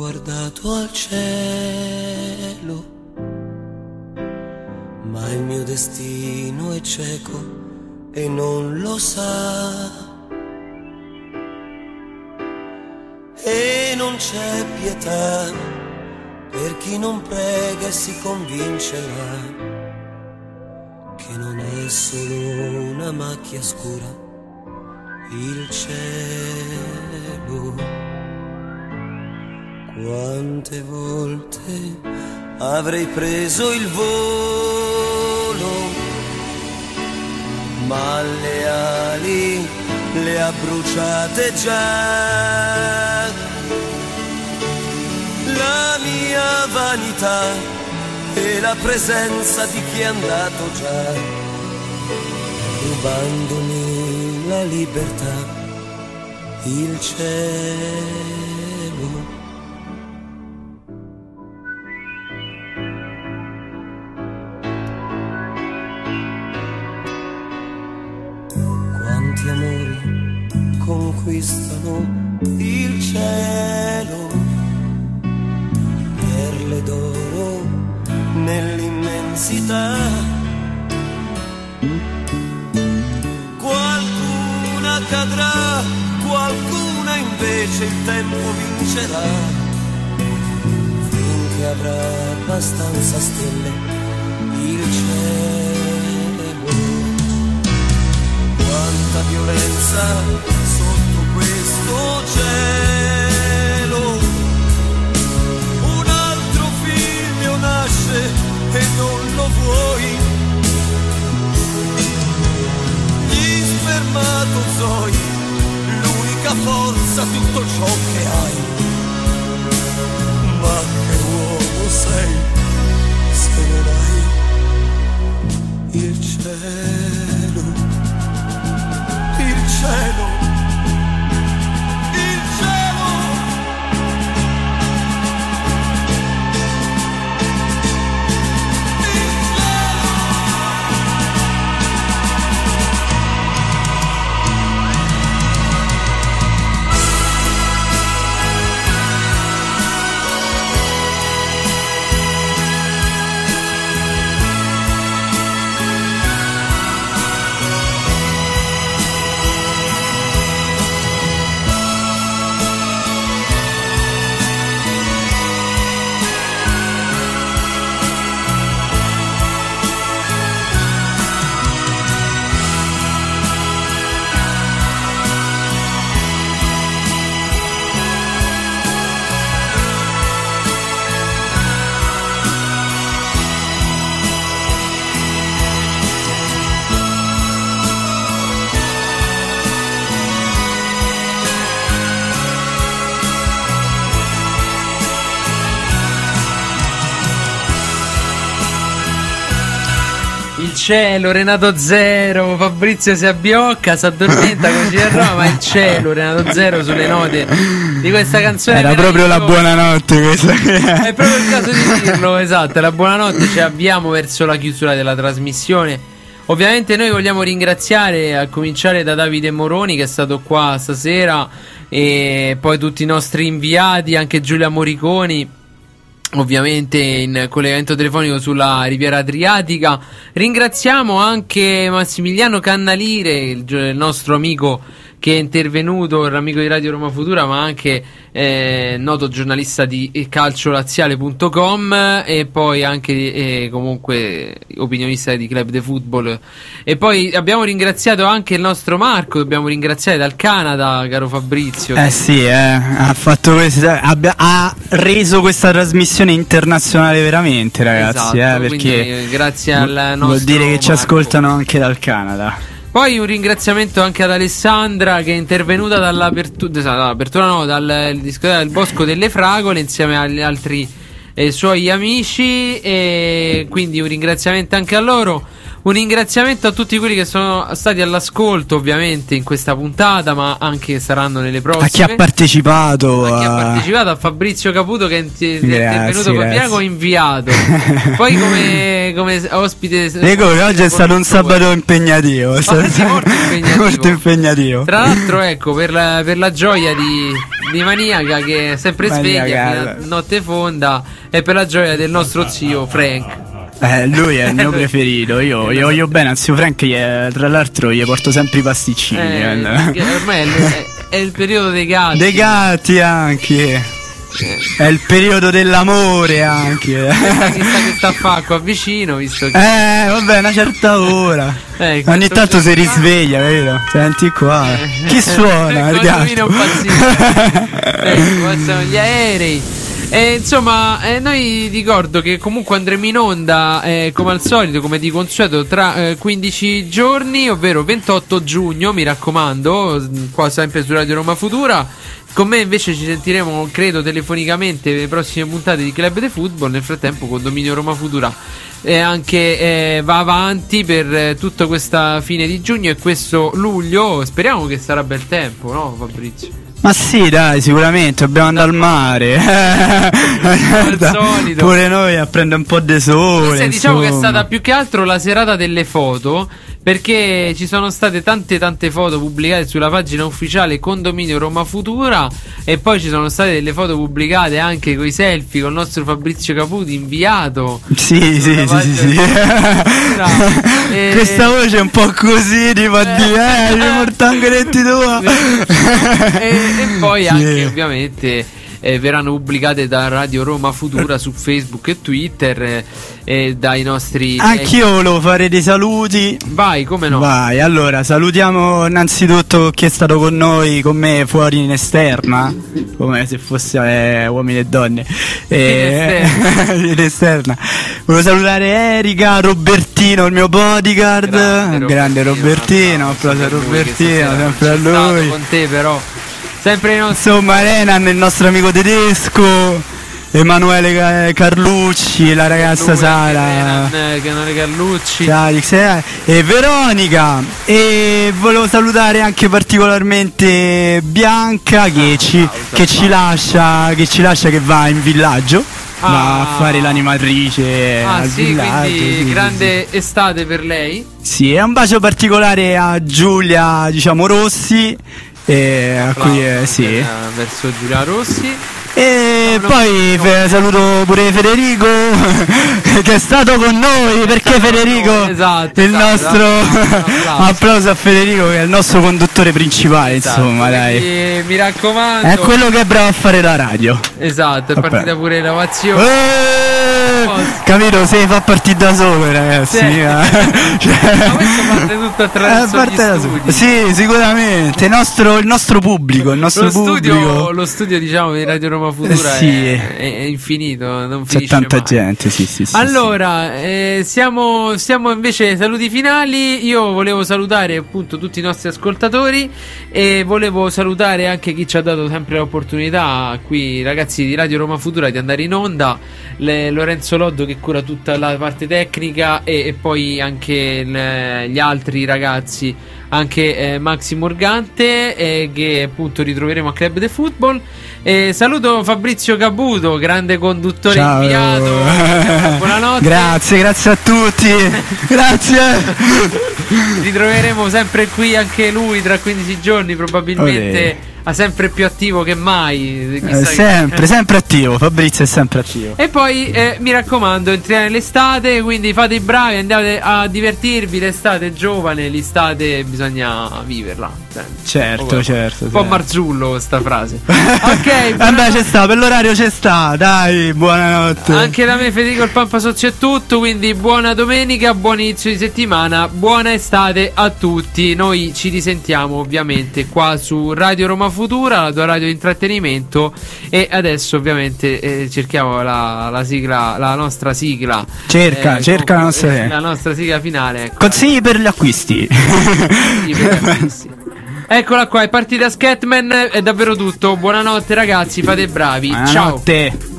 guardato al cielo, ma il mio destino è cieco e non lo sa. E non c'è pietà per chi non prega e si convincerà che non è solo una macchia scura il cielo. Quante volte avrei preso il volo, ma le ali le ha bruciate già. La mia vanità e la presenza di chi è andato già, rubandomi la libertà, il cielo. Quanti amori conquistano il cielo, perle d'oro nell'immensità. Qualcuna cadrà, qualcuna invece il tempo vincerà, finché avrà abbastanza stelle il cielo. Quanta violenza sotto questo cielo, un altro figlio nasce e non lo vuoi, gli spermatozoi, l'unica forza, tutto ciò che hai. Ma che uomo sei se non hai il cielo, il cielo, il cielo. Il cielo, Renato Zero, Fabrizio si abbiocca, si addormenta così a Roma. Il cielo, Renato Zero sulle note di questa canzone. Era proprio la buonanotte questa. È proprio il caso di dirlo, esatto, è la buonanotte, ci avviamo verso la chiusura della trasmissione. Ovviamente noi vogliamo ringraziare, a cominciare da Davide Moroni che è stato qua stasera, e poi tutti i nostri inviati, anche Giulia Moriconi, ovviamente in collegamento telefonico sulla Riviera Adriatica. Ringraziamo anche Massimiliano Cannalire, il nostro amico che è intervenuto, l'amico di Radio Roma Futura, ma anche noto giornalista di calciolaziale.com, e poi anche comunque opinionista di Club de Football. E poi abbiamo ringraziato anche il nostro Marco, dobbiamo ringraziare dal Canada, caro Fabrizio. Ha fatto ha reso questa trasmissione internazionale veramente, ragazzi, esatto, perché grazie al nostro vuol dire che ci Marco ascoltano anche dal Canada. Poi un ringraziamento anche ad Alessandra, che è intervenuta dall'apertura dal discoteca del Bosco delle Fragole insieme agli altri suoi amici, e quindi un ringraziamento anche a loro. Un ringraziamento a tutti quelli che sono stati all'ascolto, ovviamente, in questa puntata, ma anche saranno nelle prossime. A chi ha partecipato, a Fabrizio Caputo, che è intervenuto con Diago inviato. Poi come ospite. Oggi è stato un sabato impegnativo. Molto impegnativo. Molto impegnativo. Tra l'altro, ecco, per la gioia di di Maniaca, che è sempre sveglia fino a notte fonda, e per la gioia del nostro zio Frank. Lui è il mio preferito. Io voglio bene a zio Frank, tra l'altro gli porto sempre i pasticcini. Ormai è il periodo dei gatti. Dei gatti anche. È il periodo dell'amore anche. Chissà che sta a fare qua vicino, visto che... vabbè, una certa ora. Ogni tanto si risveglia, vero? Senti qua. Chi suona? Il gatto. Passano gli aerei. Insomma, noi ricordo che comunque andremo in onda come al solito, come di consueto, tra 15 giorni, ovvero 28 giugno, mi raccomando, qua sempre su Radio Roma Futura. Con me invece ci sentiremo, credo, telefonicamente le prossime puntate di Club de Football. Nel frattempo Condominio Roma Futura anche va avanti per tutta questa fine di giugno e questo luglio. Speriamo che sarà bel tempo, no Fabrizio? Ma sì, dai, sicuramente dobbiamo andare al mare. Al solito. Pure noi a prendere un po' di sole. Diciamo che è stata più che altro la serata delle foto, perché ci sono state tante foto pubblicate sulla pagina ufficiale Condominio Roma Futura, e poi ci sono state delle foto pubblicate anche con i selfie con il nostro Fabrizio Caputi inviato. Sì. Questa voce è un po' così, tipo a dire mi porta anche letti tua. E poi anche ovviamente verranno pubblicate da Radio Roma Futura su Facebook e Twitter, dai nostri... Anch'io volevo fare dei saluti. Vai, come no? Vai, allora salutiamo innanzitutto chi è stato con noi, con me fuori in esterna, come se fosse uomini e donne. In esterna. Volevo salutare Erika, Robertino, il mio bodyguard. Grande Robertino, applauso a Robertino, sempre a lui. Con te però. Sempre insomma, Renan, il nostro amico tedesco, Emanuele Carlucci, la ragazza Sara, Emanuele Carlucci, e Veronica. E volevo salutare anche particolarmente Bianca che ci lascia, che va in villaggio. Va a fare l'animatrice al villaggio. Quindi grande estate per lei. Sì, e un bacio particolare a Giulia, diciamo, Rossi. Verso Giulia Rossi. E poi saluto pure Federico che è stato con noi, perché Federico nostro applauso a Federico, che è il nostro conduttore principale, insomma, dai. Mi raccomando, è quello che è bravo a fare la radio. Esatto, è partita pure l'ovazione. Capito? Se fa partire da solo, ragazzi. Ma questo parte tutto attraverso gli studi. Sì, sicuramente. Il nostro pubblico. Lo studio, diciamo, di Radio Roma Futura è infinito. Non c'è finisce tanta mai. gente. Sì. Allora, siamo invece saluti finali. Io volevo salutare appunto tutti i nostri ascoltatori e volevo salutare anche chi ci ha dato sempre l'opportunità qui, ragazzi di Radio Roma Futura, di andare in onda. Lorenzo Loddo che cura tutta la parte tecnica e poi anche gli altri ragazzi, anche Maxi Morgante, che appunto ritroveremo a Club de Football. Saluto Fabrizio Caputo, grande conduttore. Ciao. Inviato. Buonanotte. Grazie a tutti. Grazie. Ritroveremo sempre qui anche lui tra 15 giorni probabilmente. Sempre più attivo che mai. Sempre attivo. Fabrizio è sempre attivo. E poi mi raccomando, entriamo nell'estate, quindi fate i bravi, andate a divertirvi. L'estate è giovane, l'estate bisogna viverla. Certo. Un po' Marzullo sta frase. Ok, vabbè, c'è sta, per l'orario c'è sta. Dai, buonanotte. Anche da me Federico il Pampa Sozio è tutto, quindi buona domenica, buon inizio di settimana, buona estate a tutti. Noi ci risentiamo ovviamente qua su Radio Roma Futura, la tua radio di intrattenimento. E adesso ovviamente cerchiamo la sigla, la nostra sigla. Cerca la nostra sigla finale, ecco. Consigli per gli acquisti. Eccola qua, è partita Scatman, è davvero tutto. Buonanotte ragazzi, fate bravi. Buonanotte. Ciao.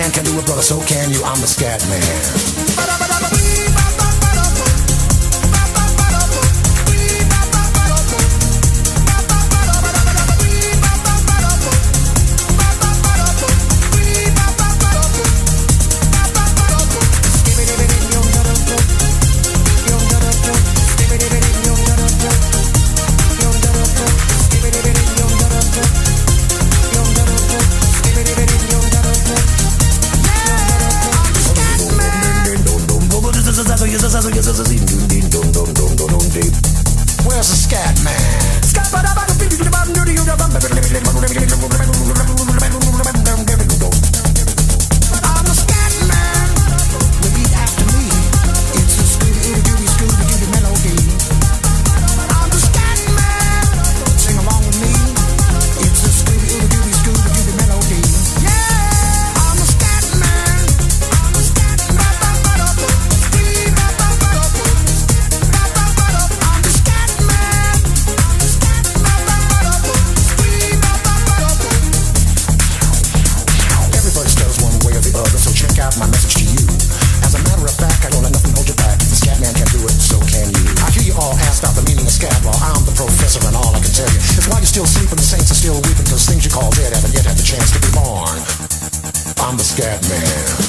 man can do it, brother, so can you. I'm the scat man. Where's the scat man? I'm the scat man. Repeat after me. It's a Scooby-Doo melody. I'm the scat man. Sing along with me. It's a Scooby-Doo melody. Yeah, I'm the scat man. I'm the scat man. My message to you. As a matter of fact, I don't let nothing hold you back. The scat man can do it, so can you. I hear you all asked out the meaning of scat. Well, I'm the professor, and all I can tell you is why you're still sleeping, the saints are still weeping, because things you call dead haven't yet had the chance to be born. I'm the scat man.